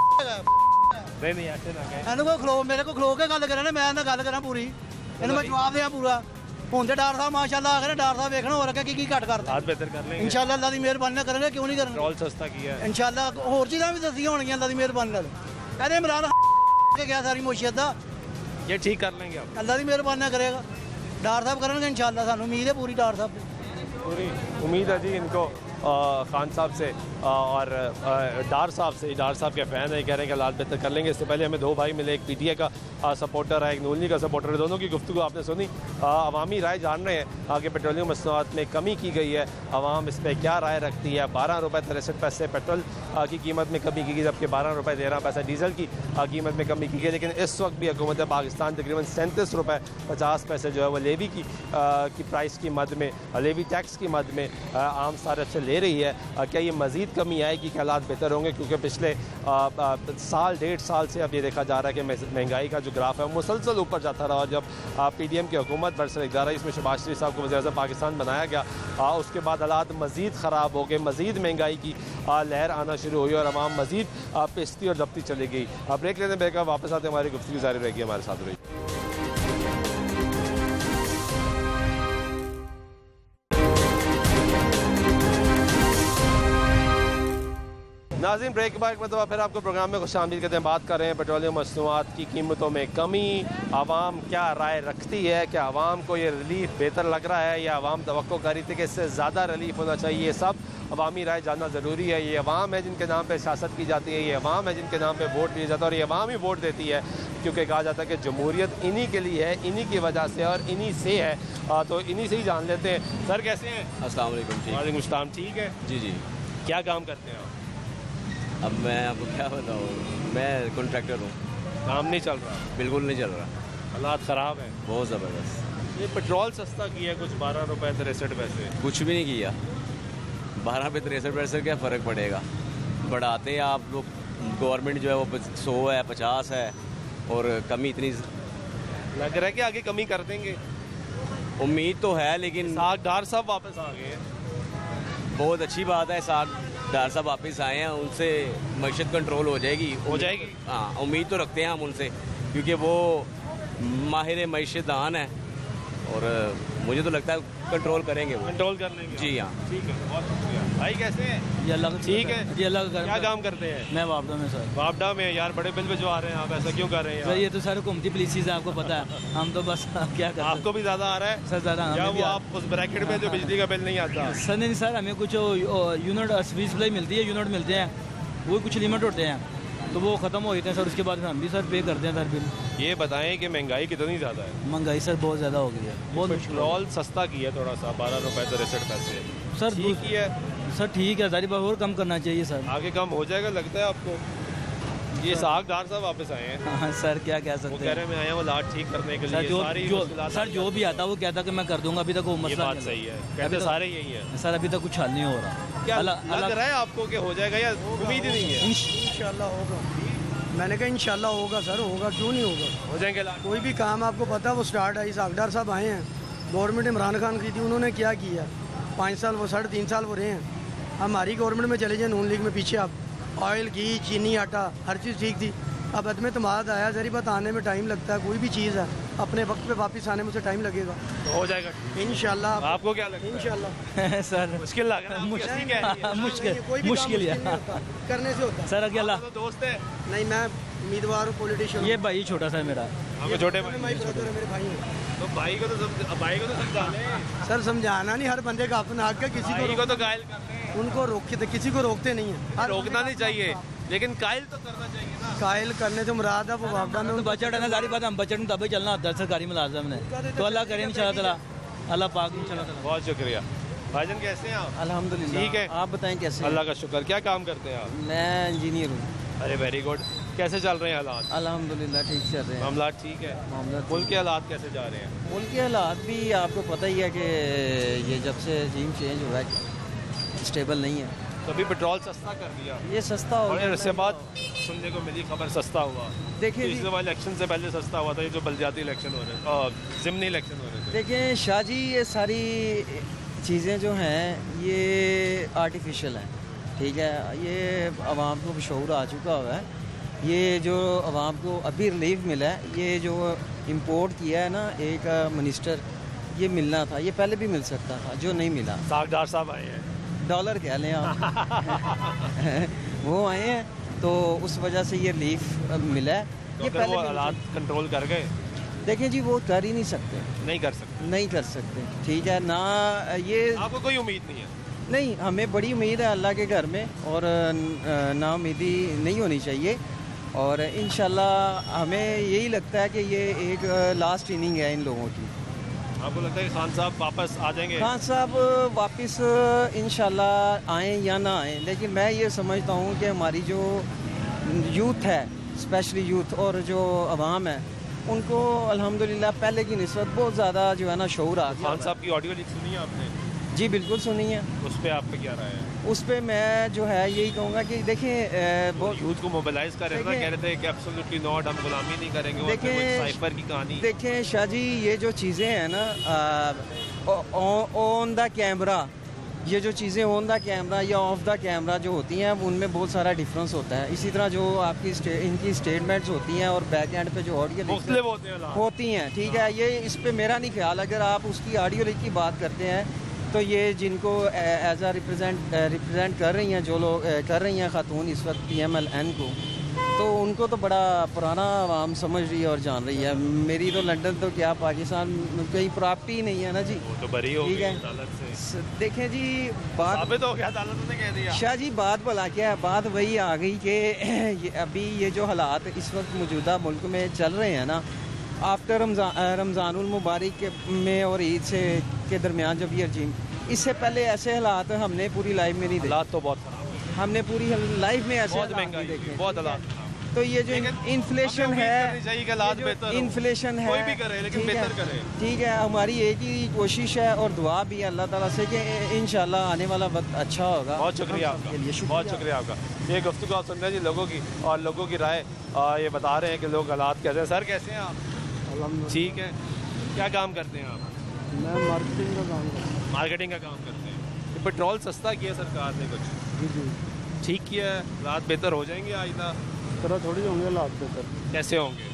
नहीं ऐसे ना कहें, मेरे को खलो के गल करें ना, मैं गल करा पूरी, इन्हें मैं जवाब दिया पूरा। ਹੁਣ ਤੇ ਡਾਕਟਰ ਸਾਹਿਬ ਮਾਸ਼ਾਅੱਲਾ ਆਖਰੇ ਡਾਕਟਰ ਸਾਹਿਬ ਵੇਖਣਾ ਹੋਰ ਅੱਗੇ ਕੀ ਘਟ ਕਰਦਾ। ਬਾਤ ਬਿਹਤਰ ਕਰ ਲੈਂਗੇ इंशाल्लाह अल्लाह ਦੀ ਮਿਹਰਬਾਨੀ ਨਾਲ ਕਰਾਂਗੇ, ਕਿਉਂ ਨਹੀਂ ਕਰਾਂਗੇ। ਪੈਟਰੋਲ ਸਸਤਾ ਕੀਆ ਹੈ इंशाल्लाह ਹੋਰ ਚੀਜ਼ਾਂ ਵੀ ਦੱਸੀਆਂ ਹੋਣਗੀਆਂ ਅੱਲਾਹ ਦੀ ਮਿਹਰਬਾਨੀ ਨਾਲ। ਕਹਿੰਦੇ ਇਮਰਾਨ ਕੇ ਗਿਆ ਸਾਰੀ ਮੁਸ਼ਕਿਲ ਦਾ, ये ठीक कर लेंगे आप, ਅੱਲਾਹ ਦੀ ਮਿਹਰਬਾਨੀ ਨਾਲ ਕਰੇਗਾ। ਡਾਕਟਰ ਸਾਹਿਬ ਕਰਨਗੇ इंशाल्लाह, ਸਾਨੂੰ ਉਮੀਦ ਹੈ पूरी डॉक्टर साहब पूरी उम्मीद है जी इनको खान साहब से और डार साहब से। डार साहब के फ़ैन है, कह रहे हैं कि हालात बेहतर कर लेंगे। इससे पहले हमें 2 भाई मिले, एक पीटीआई का सपोर्टर है, एक नूलनी का सपोर्टर है। दोनों की गुफ्तगू आपने सुनी, अवामी राय जान रहे हैं कि पेट्रोलियम मसनूआत में कमी की गई है, अवाम इस पर क्या राय रखती है। 12 रुपये 63 पैसे पेट्रोल की कीमत में कमी की गई, जबकि 12 रुपये 13 पैसे डीजल की कीमत में कमी की गई। लेकिन इस वक्त भी हुकूमत पाकिस्तान तकरीबन 37 रुपये 50 पैसे जो है वो लेवी की प्राइस की मद में, लेवी टैक्स की मद में आम सारफ से ले रही है। क्या ये मज़ीद कमी आएगी कि हालात बेहतर होंगे? क्योंकि पिछले 1.5 साल से अब ये देखा जा रहा है कि महंगाई का जो ग्राफ है वो मुसलसल ऊपर जाता रहा। जब PDM की हुकूमत बरसर इक़्तिदार है, इसमें शहबाज शरीफ साहब को वज़ीर-ए-आज़म पाकिस्तान बनाया गया, उसके बाद हालात मज़ीद ख़राब हो गए, मज़ीद महंगाई की लहर आना शुरू हुई और आवाम मज़ीद पिस्ती और दबती चली गई। ब्रेक लेने ब्रेक वापस आते हमारी गुफ्तगू जारी रहेगी, हमारे साथ रही। नाज़रीन, ब्रेक बाद मतलब फिर आपको प्रोग्राम में खुश आमदीद कहते हैं। बात कर रहे हैं पेट्रोलियम मसनूआत की कीमतों में कमी, आवाम क्या राय रखती है, क्या आवाम को ये रिलीफ बेहतर लग रहा है या आवाम तवक्को कर रही थी कि इससे ज़्यादा रिलीफ होना चाहिए। ये सब अवामी राय जानना ज़रूरी है। ये अवाम है जिनके नाम पर सियासत की जाती है, ये अवाम है जिनके नाम पर वोट दिया जाता है और ये अवाम ही वोट देती है, क्योंकि कहा जाता है कि जमहूरियत इन्हीं के लिए है, इन्हीं की वजह से और इन्हीं से है। तो इन्हीं से ही जान लेते हैं। सर कैसे हैं? अस्सलाम वालेकुम। वालेकुम अस्सलाम। ठीक है जी जी। क्या काम करते हैं आप? अब मैं आपको क्या बताऊँ, मैं कॉन्ट्रैक्टर हूँ। काम नहीं चल रहा? बिल्कुल नहीं चल रहा, हालात ख़राब हैं बहुत ज़बरदस्त। ये पेट्रोल सस्ता किया कुछ 12 रुपये 63 पैसे, कुछ भी नहीं किया। 12 रुपये 63 पैसे क्या फ़र्क पड़ेगा? बढ़ाते हैं आप लोग, गवर्नमेंट जो है वो 100 है 50 है और कमी इतनी लग रहा है कि आगे कमी कर देंगे। उम्मीद तो है, लेकिन डार साहब वापस आ गए, बहुत अच्छी बात है। डार साहब वापस आए हैं, उनसे मईशत कंट्रोल हो जाएगी। हाँ, उम्मीद तो रखते हैं हम उनसे, क्योंकि वो माहिर मईशत दान है और मुझे तो लगता है कंट्रोल करेंगे, वो कंट्रोल कर लेंगे। जी हाँ। ठीक है, बहुत शुक्रिया। भाई कैसे हैं? जी अल्लाह ठीक है जी अल्लाह का। क्या काम करते हैं? मैं वापडा में सर। वापडा में? यार बड़े बिल भिजवा रहे हैं आप, ऐसा क्यों कर रहे हैं? सर ये तो सारे हुकूमती पुलिस है, आपको पता है। हम तो बस क्या कर, आपको भी ज़्यादा आ रहा है सर? ज़्यादा या वो आप उस ब्रैकेट में जो बिजली का बिल नहीं आता? सर नहीं सर, हमें कुछ यूनिट सर्विस सप्लाई मिलती है, यूनिट मिलते हैं, वो कुछ लिमिट होते हैं, तो वो ख़त्म हो जाते हैं सर, उसके बाद हम भी सर पे करते हैं सर बिल। ये बताएं कि महंगाई कितनी ज़्यादा है? महंगाई सर बहुत ज़्यादा हो गई है, बहुत पेट्रोल सस्ता किया थोड़ा सा, 12 रुपए 63 पैसे सर। ठीक ही है सर, ठीक है सारी बात, और कम करना चाहिए सर। आगे कम हो जाएगा लगता है आपको? ये साग डार साहब वापस आए हैं। हाँ सर, क्या कह सकते हैं, वो कह रहे हैं मैं आया हूँ लाट ठीक करने के लिए। सर जो भी आता वो कहता कि मैं कर दूंगा, अभी तक वो मसला बात सही है, कहते सारे यही है सर, अभी तक कुछ हल नहीं हो रहा। क्या लग रहा है आपको कि हो जाएगा या उम्मीद ही नहीं है? इंशाल्लाह होगा, मैंने कहा इंशाल्लाह होगा सर, होगा क्यों नहीं होगा, हो जाएंगे। कोई भी काम आपको पता है वो स्टार्ट है। सागदार साहब आए हैं, गवर्नमेंट इमरान खान की थी, उन्होंने क्या किया, 5 साल वो 3.5 साल वो रहे हैं। हमारी गवर्नमेंट में चले जाए नून लीग में पीछे, आप ऑयल घी चीनी आटा हर चीज़ ठीक थी। अब अदम तमाद आया, जरी बात आने में टाइम लगता है, कोई भी चीज़ है अपने वक्त पे वापस आने में उसे टाइम लगेगा, तो हो जाएगा इंशाल्लाह। आपको क्या लगता है? इंशाल्लाह सर मुश्किल लग रहा है, मुश्किल है करने से होता सर। अगे अल्लाह दोस्त है नहीं, मैं उम्मीदवार हूँ, पॉलिटिशियन। ये भाई छोटा सा मेरा, छोटे मेरे भाई हैं। तो भाई को तो समझा लें सर, समझाना नहीं, हर बंदे का अपना हक है, किसी को तो कायल कर लें, उनको रोकते, किसी को रोकते नहीं है। रोकना नहीं चाहिए, लेकिन कायल तो करना चाहिए ना। कायल करने से मुराद है वो वापदा में बजट है ना, सारी बात हम बजट में तभी चलना होता है सरकारी मुलाजिम ने, तो अल्लाह करे इंशाल्लाह ताला, अल्लाह पाक इंशाल्लाह ताला। बहुत शुक्रिया भाईजान, कैसे हैं आप? अल्हम्दुलिल्लाह ठीक है, आप बताएं कैसे? अल्लाह का शुक्र। क्या काम करते हैं आप? मैं इंजीनियर हूँ। अरे वेरी गुड। कैसे चल रहे हैं हालात? अल्हम्दुलिल्लाह ठीक चल रहे हैं। मामला ठीक है? मुल्क के हालात कैसे जा रहे हैं? मुल्क के हालात भी आपको पता ही है कि ये जब से regime चेंज हुआ है स्टेबल नहीं है। तभी पेट्रोल सस्ता कर दिया, ये सस्ता हो गया। इससे बाद सुनने को मिली खबर सस्ता हुआ। देखिए पिछले वाले इलेक्शन से पहले सस्ता हुआ था, ये जो बलदियाती इलेक्शन हो रहे हैं, ज़िमनी इलेक्शन हो रहे थे। देखिए शाह जी, ये सारी चीज़ें जो हैं ये आर्टिफिशियल हैं, ठीक है। ये आवाम को शऊर आ चुका हुआ है। ये जो आवाम को अभी रिलीफ मिला है, ये जो इंपोर्ट किया है ना एक मिनिस्टर, ये मिलना था, ये पहले भी मिल सकता था, जो नहीं मिला। सागदार साहब आए हैं, डॉलर कह लें आप वो आए हैं, तो उस वजह से ये रिलीफ मिला है। तो ये पहले हालात कंट्रोल कर गए? देखें जी, वो कर ही नहीं सकते, नहीं कर सकते, ठीक है ना। ये आपको कोई उम्मीद नहीं है? नहीं, हमें बड़ी उम्मीद है अल्लाह के घर में, और नाउम्मीदी नहीं होनी चाहिए। और इंशाल्लाह हमें यही लगता है कि ये एक लास्ट इनिंग है इन लोगों की। आपको लगता है कि खान साहब वापस आ जाएंगे? खान साहब वापस इंशाल्लाह आएँ या ना आएँ, लेकिन मैं ये समझता हूँ कि हमारी जो यूथ है, स्पेशली यूथ और जो अवाम है, उनको अल्हम्दुलिल्लाह पहले की निस्बत बहुत ज़्यादा जो है ना शऊर आ गया। खान साहब की ऑडियो लिख सुनी है आपने? जी बिल्कुल सुनी है। उस पर आप पे क्या राय है? उस पर मैं जो है यही कहूँगा कि देखें, यूथ को मोबिलाइज कर रहे थे, कह रहे थे कि एब्सोल्युटली नॉट, हम गुलामी नहीं करेंगे। देखें साइफर की कहानी, देखें शाह जी, ये जो चीज़ें हैं ना ऑन द कैमरा, ये जो चीज़ें ऑन द कैमरा या ऑफ द कैमरा जो होती हैं, उनमें बहुत सारा डिफरेंस होता है। इसी तरह जो आपकी इनकी स्टेटमेंट्स होती हैं और बैक एंड पे जो ऑडियो होती हैं, ठीक है, ये इस पे मेरा नहीं ख्याल। अगर आप उसकी ऑडियो लिख की बात करते हैं, तो ये जिनको एज आ रिप्रेजेंट कर रही हैं, जो लोग कर रही हैं खातून इस वक्त PMLN को, तो उनको तो बड़ा पुराना आवाम समझ रही है और जान रही है। मेरी तो लंदन तो क्या पाकिस्तान कहीं प्रॉपर्टी ही नहीं है ना जी, तो बरी हो ठीक गई है। अदालत से। देखें जी, बात साबित हो गया, अदालत ने कह दिया। शाह जी, बात भला क्या है, बात वही आ गई कि अभी ये जो हालात इस वक्त मौजूदा मुल्क में चल रहे हैं ना, आफ्टर रमज़ानुल मुबारक में और ईद से के दरमियान जब ये रजीम, इससे पहले ऐसे हालात हमने पूरी लाइफ में नहीं देखे। हालात तो बहुत खराब, हमने पूरी लाइफ में ऐसे बहुत महंगाई देखे, बहुत हालात। तो ये जो इन्फ्लेशन है, इन्फ्लेशन है, कोई भी करे लेकिन बेहतर करे, ठीक है। हमारी एक ही कोशिश है और दुआ भी है अल्लाह ताला से कि इंशाल्लाह आने वाला वक्त अच्छा होगा। बहुत शुक्रिया आपका, बहुत शुक्रिया आपका। ये गुफ्तगू आप सुन रहे हैं जी लोगों की, और लोगों की राय ये बता रहे हैं कि लोग हालात कैसे हैं। सर कैसे हैं आप? ठीक है। क्या काम करते हैं आप? मैं मार्केटिंग का काम करता हूँ। मार्केटिंग का काम करते हैं। पेट्रोल सस्ता किया सरकार ने, कुछ जी ठीक किया है, हालात बेहतर हो जाएंगे आइंदा? तरह थोड़ी होंगे हालात बेहतर। कैसे होंगे?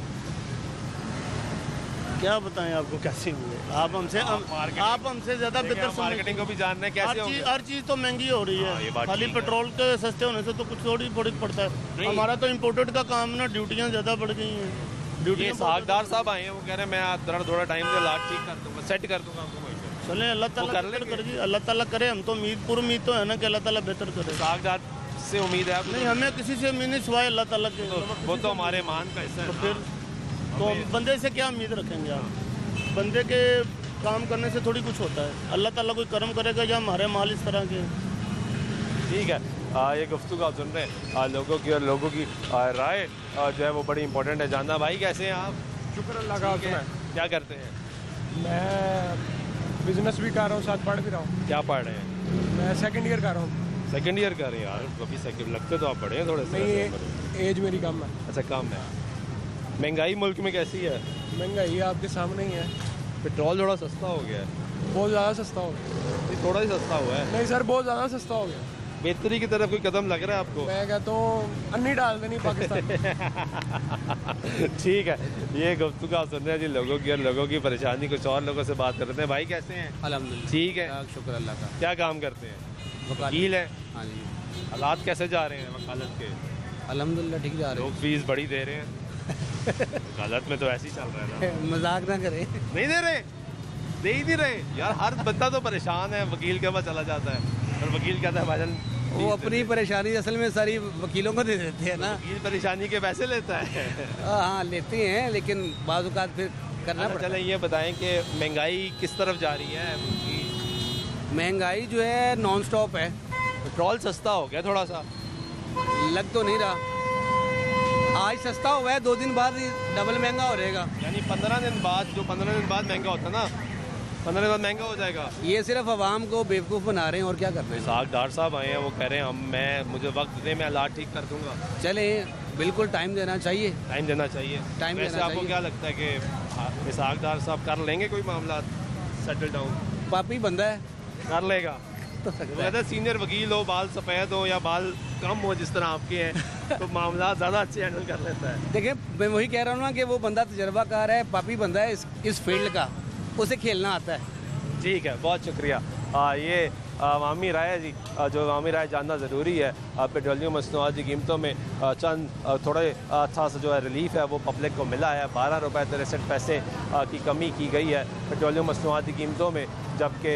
क्या बताएं आपको कैसे होंगे? आप हमसे ज़्यादा बेहतर मार्केटिंग को भी जानना है कैसे होंगे। हर चीज़ तो महंगी हो रही है, खाली पेट्रोल के सस्ते होने से तो कुछ थोड़ी फर्क पड़ता है। हमारा तो इम्पोर्टेड का काम ना, ड्यूटियाँ ज़्यादा बढ़ गई हैं। ये सागदार साहब आए हैं, वो कह रहे हैं मैं थोड़ा टाइम से हालात ठीक कर दूँगा, सेट कर दूँगा आपको। चलें, अल्लाह ताला कर जी, अल्लाह ताला करे। हम तो उम्मीद, पूरी उम्मीद तो है ना कि अल्लाह ताला बेहतर करे। इससे उम्मीद है आपको? नहीं, हमें किसी से उम्मीद नहीं सिवाय अल्लाह ताला के। वो तो हमारे मान का हिस्सा है। फिर तो बंदे से क्या उम्मीद रखेंगे आप? बंदे के काम करने से थोड़ी कुछ होता है। अल्लाह ताला कोई कर्म करेगा या हमारे माल इस तरह के। ठीक है, ये गुफ्तगू आप सुन रहे हैं लोगों की, और लोगों की राय जो है वो बड़ी इंपॉर्टेंट है जानना। भाई कैसे हैं आप? शुक्र अल्लाह का। क्या करते हैं? मैं बिजनेस भी कर रहा हूँ, साथ पढ़ भी रहा हूँ। क्या पढ़ रहे हैं? मैं सेकंड ईयर कर रहा हूँ। सेकंड ईयर कर रहे हैं यार, कभी सेकंड लगते तो आप पढ़े हैं थोड़े से। नहीं, एज मेरी कम है। अच्छा, कम है। महंगाई मुल्क में कैसी है? महंगाई आपके सामने ही है। पेट्रोल थोड़ा सस्ता हो गया है। बहुत ज़्यादा सस्ता हो गया। थोड़ा ही सस्ता हुआ है? नहीं सर, बहुत ज़्यादा सस्ता हो गया। बेहतरी की तरफ कोई कदम लग रहा है आपको? मैं कहता हूँ अन्नी डाल देनी पाकिस्तान। ठीक है, ये गुफ्तगू आप सुन रहे हैं जी लोगों की, और लोगों की परेशानी। कुछ और लोगों से बात करते हैं। भाई कैसे हैं? अल्हम्दुलिल्लाह ठीक है, शुक्र अल्लाह का। क्या काम करते हैं? वकील है। हाँ जी। हालात कैसे जा रहे हैं वकालत के? अल्हम्दुलिल्लाह ठीक जा रहे हैं। लोग फीस बड़ी दे रहे हैं। वकालत में तो ऐसे ही चल रहा है ना। मजाक ना करें। नहीं दे रहे, दे ही नहीं रहे यार। हर बंदा तो परेशान है, वकील के पास चला जाता है और वकील कहता है भाईजान वो अपनी परेशानी असल में सारी वकीलों को दे देते हैं ना। वकील परेशानी के पैसे लेता है। हाँ लेते हैं, लेकिन बाज़ औक़ात फिर करना पड़ता है। चलें ये बताएं कि महंगाई किस तरफ जा रही है? महंगाई जो है नॉन स्टॉप है। पेट्रोल सस्ता हो गया थोड़ा सा, लग तो नहीं रहा। आज सस्ता हुआ है, 2 दिन बाद डबल महंगा हो रहेगा। यानी 15 दिन बाद, जो 15 दिन बाद महंगा होता है ना, 15 दिन बाद महंगा हो जाएगा। ये सिर्फ आवाम को बेवकूफ़ बना रहे हैं और क्या कर रहे हैं। इसाक डार साहब आए हैं, वो कह रहे हैं मुझे वक्त दे, मैं हालात ठीक कर दूंगा। चले, बिल्कुल टाइम देना चाहिए। टाइम देना चाहिए। टाइम वैसे देना आपको चाहिए। क्या लगता है कि इसाक डार साहब कर लेंगे कोई मामला सेटल डाउन? पापी बंदा है, कर लेगा। तो कहते सीनियर वकील हो, बाल सफ़ेद हो या बाल कम हो जिस तरह आपके हैं, तो मामला ज़्यादा अच्छे हैंडल कर लेता है। देखिए मैं वही कह रहा हूँ ना कि वो बंदा तजर्बाकार है, पापी बंदा है इस फील्ड का, उसे खेलना आता है। ठीक है, बहुत शुक्रिया। ये अवामी राय है जी, जो अवामी राय जानना ज़रूरी है। पेट्रोलियम मसनूआत की कीमतों में चंद थोड़े अच्छा सा जो है रिलीफ है वो पब्लिक को मिला है। 12 रुपये 63 पैसे की कमी की गई है पेट्रोलियम मसनूआत की कीमतों में, जबकि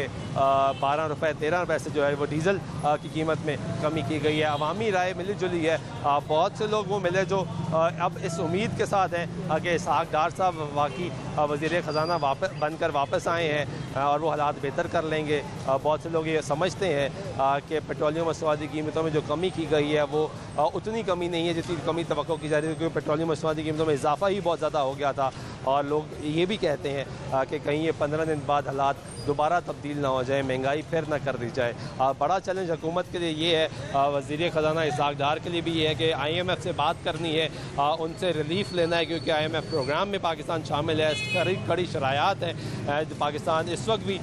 12 रुपये 13 पैसे जो है वो डीज़ल की कीमत में कमी की गई है। अवामी राय मिली जुली है। बहुत से लोग वो मिले जो अब इस उम्मीद के साथ हैं कि इसाक डार साहब वाकई वज़ीर ख़जाना बनकर वापस आए हैं और वो हालात बेहतर कर लेंगे। बहुत से लोग ये समझते हैं कि पेट्रोलियम मसनूआत की कीमतों में जो कमी की गई है वो उतनी कमी नहीं है जितनी कमी तवक्को की जा रही है, क्योंकि पेट्रोलियम मसनूआत की कीमतों में इजाफा ही बहुत ज़्यादा हो गया था। और लोग ये भी कहते हैं कि कहीं ये 15 दिन बाद हालात दोबारा तब्दील ना हो जाए, महंगाई फिर ना कर दी जाए। बड़ा चैलेंज हुकूमत के लिए ये है, वज़ीर ख़जाना इसाक डार के लिए भी ये है कि IMF से बात करनी है, उनसे रिलीफ लेना है, क्योंकि IMF प्रोग्राम में पाकिस्तान शामिल है। कड़ी शरायात है। पाकिस्तान इस वक्त भी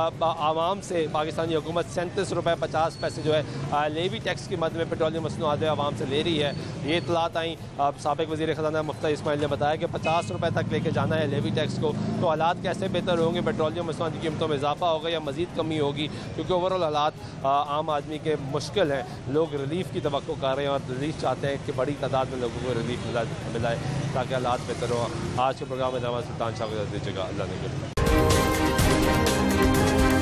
आवाम से, पाकिस्तानी हुकूमत 37 रुपये 50 पैसे जो है लेवी टैक्स की मद में पेट्रोलियम मसनूआत आवाम से ले रही है। ये इतलात आई, साबिक़ वज़ीर ख़जाना मुफ्ती इस्माइल ने बताया कि 50 रुपये तक लेके जाना है लेवी टैक्स को। तो हालात कैसे बेहतर होंगे? पेट्रोलियम मसनूआत की कीमतों में इजाफा होगा या मज़ीद कमी होगी? क्योंकि ओवरऑल हालात आम आदमी के मुश्किल हैं। लोग रिलीफ की तवक्को कर रहे हैं और रिलीफ चाहते हैं कि बड़ी तादाद में लोगों को रिलीफ मिलाए ताकि हालात बेहतर हो। आज के प्रोग्राम में नवाज सुल्तान शाह को दीजिएगा। अल्लाह ने